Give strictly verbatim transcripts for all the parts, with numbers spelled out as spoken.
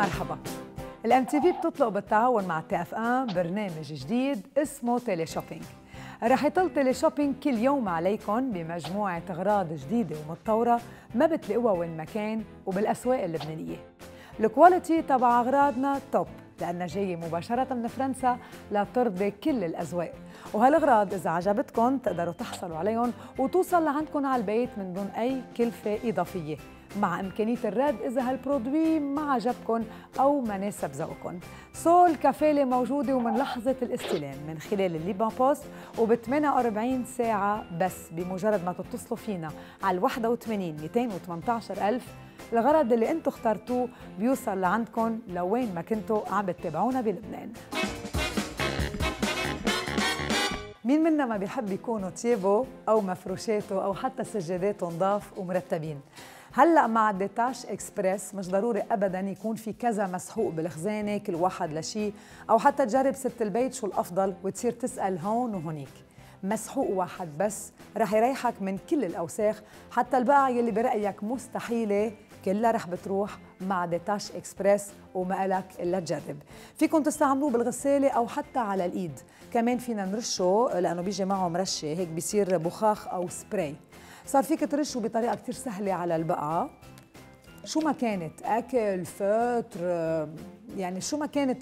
مرحبا. الام تي في بتطلق بالتعاون مع تي اف ان برنامج جديد اسمه تيلي شوبينج. رح يطل تيلي شوبينج كل يوم عليكم بمجموعة أغراض جديدة ومتطورة ما بتلاقوها وين ما كان وبالأسواق اللبنانية. الكواليتي تبع أغراضنا توب لأنها جاية مباشرة من فرنسا لترضي كل الأذواق، وهالأغراض إذا عجبتكم تقدروا تحصلوا عليهم وتوصل لعندكم على البيت من دون أي كلفة إضافية، مع إمكانية الرد إذا هالبرودوي ما عجبكم أو ما ناسب ذوقكم. سو الكفالة موجودة ومن لحظة الاستلام من خلال الليبان بوست وب ثمانية وأربعين ساعة بس، بمجرد ما تتصلوا فينا على واحد وثمانين مئتين وثمانية عشر ألف. الغرض اللي انتم اخترتوه بيوصل لعندكم لوين ما كنتوا عم بتتابعونا بلبنان. مين منا ما بيحب يكونوا تيابه او مفروشاته او حتى سجاداته نضاف ومرتبين؟ هلا مع ديتاش اكسبريس مش ضروري ابدا يكون في كذا مسحوق بالخزانه كل واحد لشيء، او حتى تجرب ست البيت شو الافضل وتصير تسال هون وهونيك. مسحوق واحد بس رح يريحك من كل الاوساخ، حتى البقع يلي برايك مستحيله كلها رح بتروح مع ديتاش اكسبريس وما لك الا تجرب. فيكم تستعملوه بالغساله او حتى على الايد، كمان فينا نرشه لانه بيجي معه مرشه هيك بيصير بخاخ او سبراي. صار فيك ترشه بطريقه كثير سهله على البقعه شو ما كانت، اكل، فطر، يعني شو ما كانت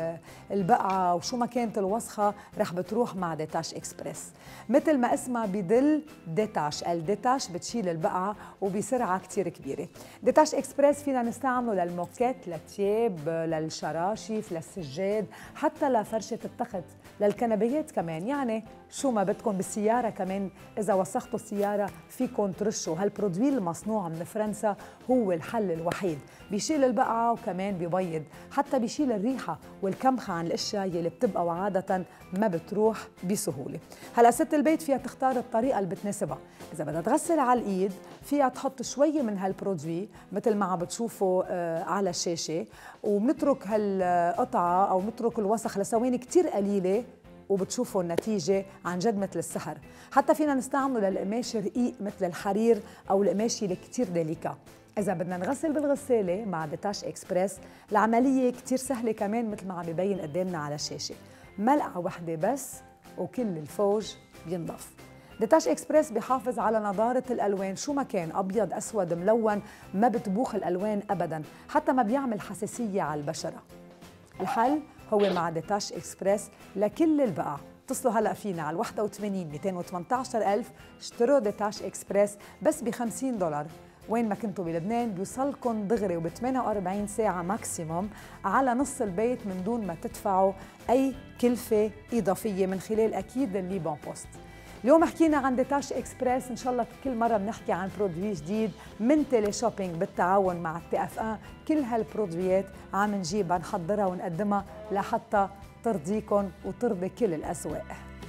البقعه وشو ما كانت الوسخه رح بتروح مع ديتاش اكسبريس. مثل ما اسمها بدل ديتاش، الديتاش بتشيل البقعه وبسرعه كثير كبيره. ديتاش اكسبريس فينا نستعمله للموكيت، للتياب، للشراشف، للسجاد، حتى لفرشه التخت، للكنبيات كمان، يعني شو ما بدكم. بالسياره كمان اذا وسختوا السياره فيكم ترشوا. هالبرودوي المصنوع من فرنسا هو الحل الوحيد، بيشيل البقعه وكمان بيبيض، حتى بيشيل الريحه والكمخه عن الاشياء يلي بتبقى وعاده ما بتروح بسهوله. هلا ست البيت فيها تختار الطريقه اللي بتناسبها. اذا بدها تغسل على الايد فيها تحط شويه من هالبرودوي مثل ما عم بتشوفوا على الشاشه، وبنترك هالقطعه او نترك الوسخ لثواني كثير قليله وبتشوفوا النتيجة عن جد مثل السحر. حتى فينا نستعمله للقماش رقيق مثل الحرير أو القماش اللي كتير ديليكا. إذا بدنا نغسل بالغسالة مع ديتاش إكسبريس العملية كتير سهلة كمان مثل ما عم يبين قدامنا على الشاشة، ملعقة وحدة بس وكل الفوج بينضف. ديتاش إكسبريس بيحافظ على نضارة الألوان شو ما كان، أبيض، أسود، ملون، ما بتبوخ الألوان أبداً، حتى ما بيعمل حساسية على البشرة. الحل هو مع ديتاش اكسبريس لكل البقع. اتصلوا هلا فينا على واحد وثمانين مئتين وثمانية عشر ألف، اشتروا ديتاش اكسبريس بس ب خمسين دولار. وين ما كنتوا بلبنان بيوصلكم دغري وب ثمانية وأربعين ساعة ماكسيموم على نص البيت من دون ما تدفعوا أي كلفة إضافية من خلال أكيد الليبان بوست. اليوم حكينا عن ديتاش اكسبريس، ان شاء الله كل مره بنحكي عن برودوي جديد من تيلي شوبينج بالتعاون مع تي اف ان. كل هالبرودويات عم نجيبها نحضرها ونقدمها لحتى ترضيكم وترضي كل الاذواق.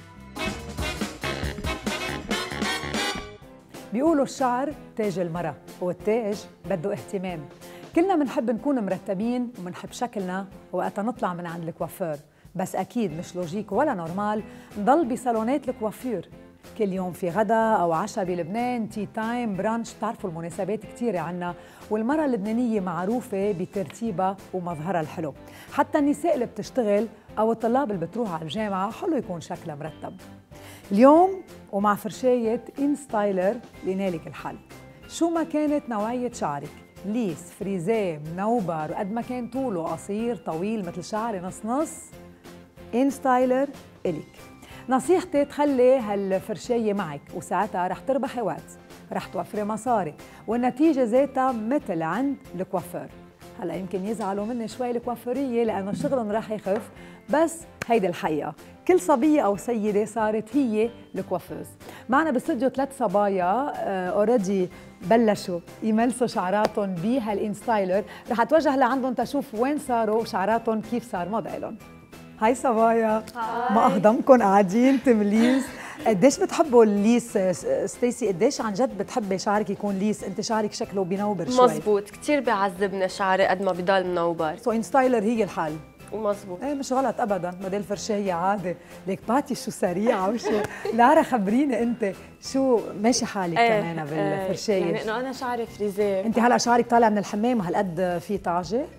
بيقولوا الشعر تاج المرأة، والتاج بده اهتمام. كلنا بنحب نكون مرتبين وبنحب شكلنا وقتها نطلع من عند الكوافير، بس أكيد مش لوجيك ولا نورمال نضل بصالونات الكوافير كل يوم في غدا أو عشاء بلبنان، تي تايم، برانش، بتعرفوا المناسبات كتيرة عنا، والمرأة اللبنانية معروفة بترتيبها ومظهرها الحلو. حتى النساء اللي بتشتغل أو الطلاب اللي بتروح على الجامعة حلو يكون شكلها مرتب. اليوم ومع فرشاية إنستايلر لنالك الحل. شو ما كانت نوعية شعرك، ليس، فريزيه، منوبر، قد ما كان طوله قصير، طويل، مثل شعري نص نص، إنستايلر إلك. نصيحتي تخلي هالفرشاية معك وساعتها رح تربحي وقت، رح توفري مصاري، والنتيجة ذاتها مثل عند الكوافير. هلا يمكن يزعلوا مني شوي الكوافيرية لأنه شغلهم رح يخف، بس هيدي الحقيقة، كل صبية أو سيدة صارت هي الكوافيز. معنا بالاستوديو ثلاث صبايا اوريدي uh, بلشوا يملسوا شعراتهم بهالإنستايلر، رح اتوجه لعندهم تشوف وين صاروا شعراتهم كيف صار موديلهم. هاي صبايا، ما اهضمكم قاعدين تمليس. قديش بتحبوا الليس ستيسي؟ قديش عن جد بتحبي شعرك يكون ليس؟ انت شعرك شكله بينوبر شوي. مزبوط، كثير بيعذبني شعري قد ما بضل منوبر. سو انستايلر هي الحل. مزبوط. ايه مش غلط ابدا، بدل فرشايه عادي. ليك باتي شو سريعه وشو. لارا خبريني انت شو ماشي حالك ايه كمان بالفرشايه؟ يعني انه انا شعري فريزيه. انت هلا شعرك طالع من الحمام وهالقد في طاجه؟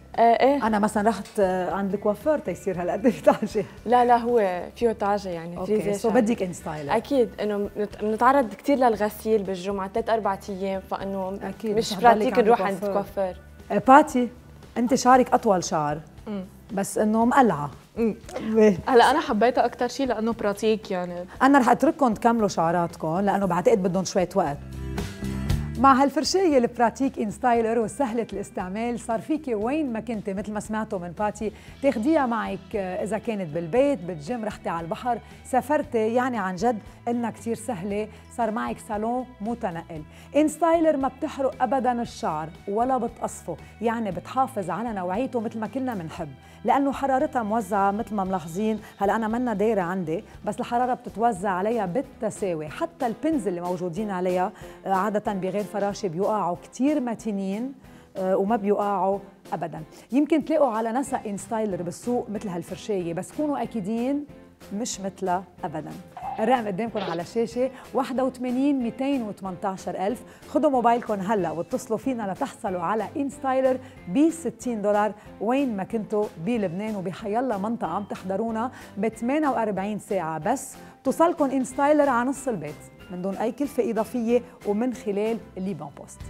آه ايه انا مثلا رحت عند الكوافير تيصير هالقد بتعجي. لا لا هو فيه تعجة يعني اوكي سو بدك انستايلر. اكيد انه بنتعرض كثير للغسيل بالجمعه ثلاث اربع ايام، فانه أكيد مش براتيك نروح عند الكوافير. باتي انت شعرك اطول شعر مم. بس انه مقلعه. هلا انا حبيتها اكثر شيء لانه براتيك يعني. انا رح اترككم تكملوا شعراتكم لانه بعتقد بدهم شويه وقت. مع هالفرشايه البراتيك انستايلر وسهله الاستعمال صار فيكي وين ما كنتي مثل ما سمعتوا من باتي تاخديها معك، اذا كانت بالبيت بالجيم رحتي على البحر سافرتي، يعني عن جد انها كثير سهله، صار معك صالون متنقل. انستايلر ما بتحرق ابدا الشعر ولا بتقصفه، يعني بتحافظ على نوعيته مثل ما كلنا بنحب، لانه حرارتها موزعه مثل ما ملاحظين. هلا انا منا دايره عندي بس الحراره بتتوزع عليها بالتساوي، حتى البنز اللي موجودين عليها عاده بغير فراشه بيوقعوا كثير متينين وما بيوقعوا ابدا. يمكن تلاقوا على نسق انستايلر بالسوق مثل هالفرشايه، بس كونوا اكيدين مش مثلها ابدا. الرقم قدامكم على الشاشه واحد وثمانين مئتين وثمانية عشر ألف. خذوا موبايلكم هلا واتصلوا فينا لتحصلوا على انستايلر ب ستين دولار وين ما كنتوا بلبنان وبحيالله منطقه عم تحضرونا ب ثمانية وأربعين ساعه، بس توصلكم انستايلر على نص البيت من دون اي كلفه اضافيه ومن خلال الليبان بوست.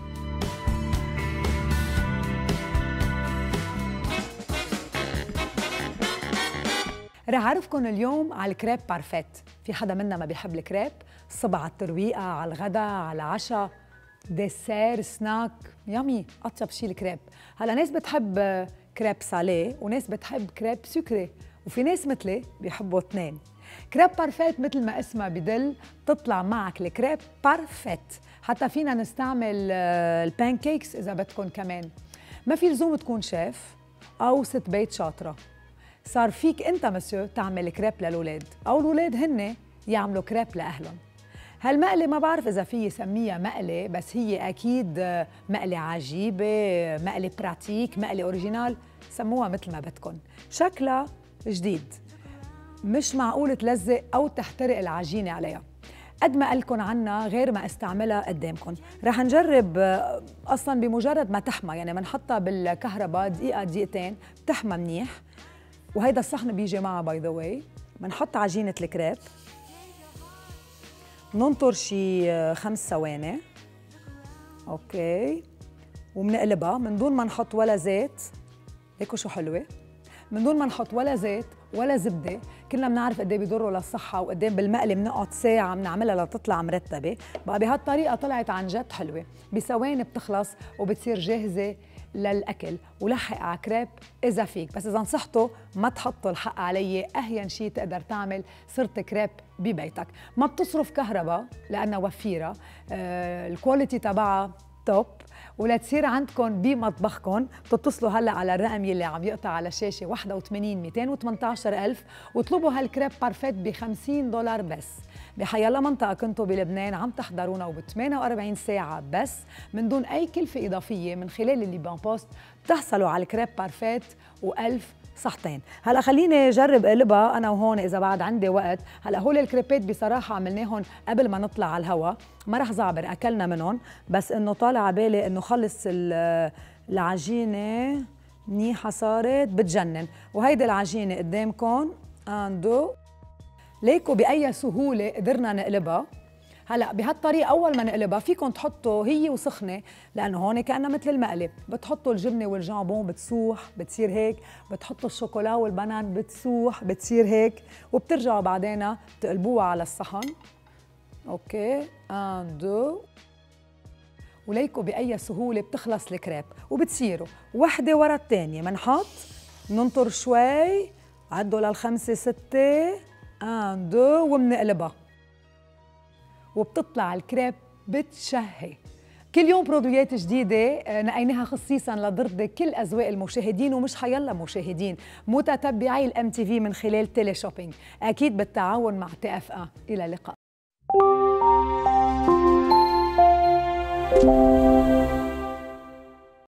رح أعرفكم اليوم على الكريب بارفيت. في حدا منا ما بيحب الكريب؟ صبع على الترويقة، على الغداء، على العشاء، ديسير، سناك، يامي، أطيب شيء الكريب. هلا ناس بتحب كريب ساليه وناس بتحب كريب سكري، وفي ناس مثلي بيحبوا اثنين. كريب بارفيت مثل ما اسمها بدل تطلع معك الكريب بارفيت. حتى فينا نستعمل البانكيكس إذا بدكم كمان. ما في لزوم تكون شيف أو ست بيت شاطرة. صار فيك انت مسيو تعمل كريب للولاد او الاولاد هن يعملوا كريب لاهلهم. هالمقله ما بعرف اذا في سميها مقله، بس هي اكيد مقله عجيبه، مقله براتيك، مقله اوريجينال، سموها مثل ما بدكم. شكلها جديد، مش معقول تلزق او تحترق العجينه عليها. قد ما قلكن عنها غير ما استعملها قدامكم. رح نجرب اصلا بمجرد ما تحمى، يعني بنحطها بالكهرباء دقيقه دقيقتين بتحمى منيح. وهيدا الصحن بيجي معها باي ذا واي. بنحط عجينة الكريب، بننطر شي خمس ثواني، اوكي، وبنقلبها من دون ما نحط ولا زيت. هيكو شو حلوة، من دون ما نحط ولا زيت ولا زبدة. كلنا بنعرف قد ايه بيضروا للصحة وقد ايه بالمقلي بنقعد ساعة بنعملها لتطلع مرتبة. بقى بهالطريقة طلعت عن جد حلوة، بثواني بتخلص وبتصير جاهزة للأكل. ولحق على كريب إذا فيك، بس إذا نصحتوا ما تحطوا الحق علي، أهين شيء تقدر تعمل صرت كريب ببيتك. ما بتصرف كهرباء لأنها وفيرة، آه الكواليتي تبعها توب. ولا تصير عندكم بمطبخكم بتتصلوا هلا على الرقم يلي عم يقطع على الشاشه واحد وثمانين مئتين وثمانية عشر ألف واطلبوا هالكريب بارفيت ب خمسين دولار بس. بحيالله منطقه كنتوا بلبنان عم تحضرونا وب ثمانية وأربعين ساعه بس من دون اي كلفه اضافيه من خلال الليبان بوست بتحصلوا على الكريب بارفيت وألف صحتين. هلا خليني اجرب اقلبها انا وهون اذا بعد عندي وقت. هلا هول الكريبات بصراحه عملناهم قبل ما نطلع على الهواء، ما رح زعبر اكلنا منهم، بس انه طالع على بالي انه خلص العجينه منيحه صارت بتجنن. وهيدي العجينه قدامكم اندو، ليكوا باي سهوله قدرنا نقلبها. هلا بهالطريقه اول ما نقلبها فيكم تحطوا هي وسخنه، لانه هون كانها مثل المقلب، بتحطوا الجبنه والجامبون بتسوح بتصير هيك، بتحطوا الشوكولا والبنان بتسوح بتصير هيك، وبترجعوا بعدين تقلبوها على الصحن. اوكي ان دو، وليكوا باي سهوله بتخلص الكريب وبتصيروا وحده ورا الثانيه. بنحط ننطر شوي، عدوا للخمسه سته، ان دو، وبنقلبها وبتطلع الكريب بتشهي. كل يوم برودويات جديدة نقيناها خصيصا لترضي كل أذواق المشاهدين، ومش حيلا مشاهدين متتبعي الام تي في من خلال تيلي شوبينج، أكيد بالتعاون مع تي اف إيه. إلى اللقاء.